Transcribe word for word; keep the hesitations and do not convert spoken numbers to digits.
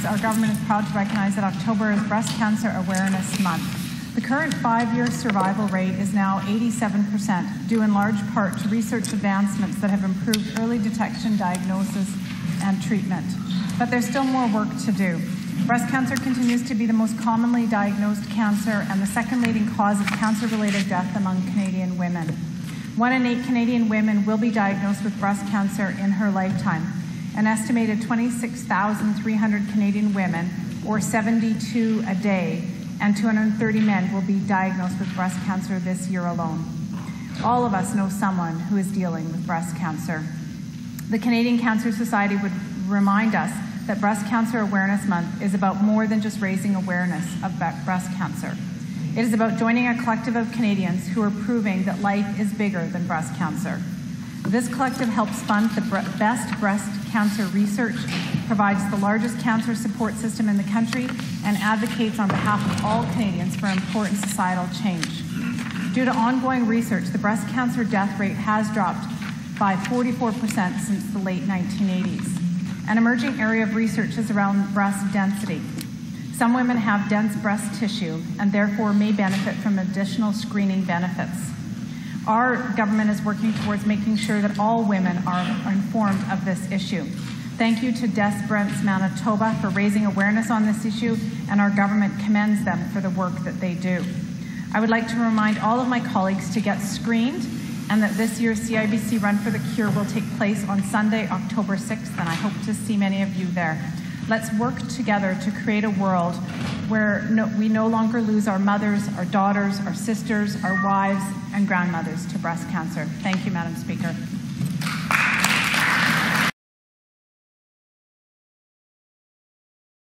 Our government is proud to recognize that October is Breast Cancer Awareness Month. The current five-year survival rate is now eighty-seven percent, due in large part to research advancements that have improved early detection, diagnosis, and treatment. But there's still more work to do. Breast cancer continues to be the most commonly diagnosed cancer and the second leading cause of cancer-related death among Canadian women. One in eight Canadian women will be diagnosed with breast cancer in her lifetime. An estimated twenty-six thousand three hundred Canadian women, or seventy-two a day, and two hundred thirty men will be diagnosed with breast cancer this year alone. All of us know someone who is dealing with breast cancer. The Canadian Cancer Society would remind us that Breast Cancer Awareness Month is about more than just raising awareness of breast cancer. It is about joining a collective of Canadians who are proving that life is bigger than breast cancer. This collective helps fund the best breast cancer research, provides the largest cancer support system in the country, and advocates on behalf of all Canadians for important societal change. Due to ongoing research, the breast cancer death rate has dropped by forty-four percent since the late nineteen eighties. An emerging area of research is around breast density. Some women have dense breast tissue and therefore may benefit from additional screening benefits. Our government is working towards making sure that all women are informed of this issue. Thank you to Des Brents Manitoba for raising awareness on this issue, and our government commends them for the work that they do. I would like to remind all of my colleagues to get screened, and that this year's C I B C Run for the Cure will take place on Sunday, October sixth, and I hope to see many of you there. Let's work together to create a world where no, we no longer lose our mothers, our daughters, our sisters, our wives, and grandmothers to breast cancer. Thank you, Madam Speaker.